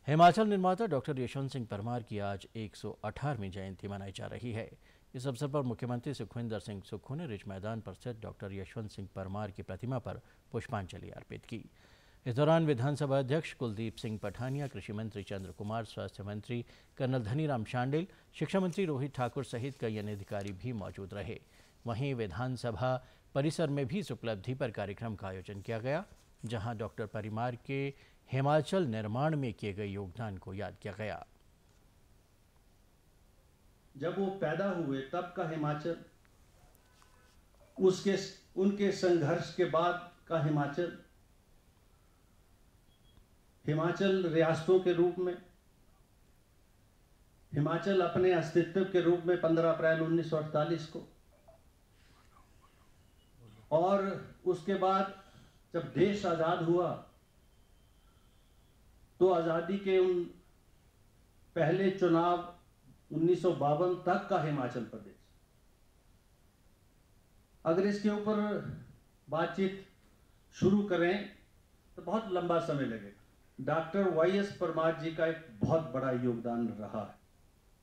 हिमाचल निर्माता डॉक्टर यशवंत सिंह परमार की आज 118वीं जयंती मनाई जा रही है। इस अवसर पर मुख्यमंत्री सुखविंदर सिंह सुक्खू ने रिज मैदान पर स्थित डॉक्टर यशवंत सिंह परमार की प्रतिमा पर पुष्पांजलि अर्पित की। इस दौरान विधानसभा अध्यक्ष कुलदीप सिंह पठानिया, कृषि मंत्री चंद्र कुमार, स्वास्थ्य मंत्री कर्नल धनीराम शांडिल, शिक्षा मंत्री रोहित ठाकुर सहित कई अन्य अधिकारी भी मौजूद रहे। वहीं विधानसभा परिसर में भी इस उपलब्धि पर कार्यक्रम का आयोजन किया गया, जहां डॉक्टर परमार के हिमाचल निर्माण में किए गए योगदान को याद किया गया। जब वो पैदा हुए तब का हिमाचल, उनके संघर्ष के बाद का हिमाचल, हिमाचल रियासतों के रूप में, हिमाचल अपने अस्तित्व के रूप में 15 अप्रैल 1948 को, और उसके बाद जब देश आजाद हुआ तो आजादी के उन पहले चुनाव 1952 तक का हिमाचल प्रदेश। अगर इसके ऊपर बातचीत शुरू करें तो बहुत लंबा समय लगेगा। Doctor Y S Parmar ji का एक बहुत बड़ा योगदान रहा है।